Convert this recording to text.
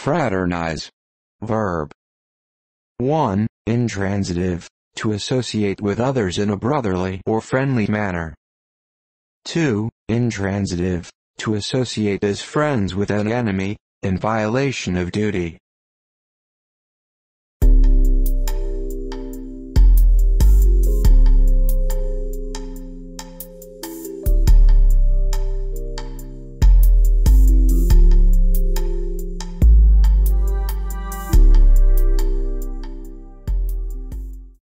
Fraternize. Verb. 1. Intransitive, to associate with others in a brotherly or friendly manner. 2. Intransitive, to associate as friends with an enemy, in violation of duty.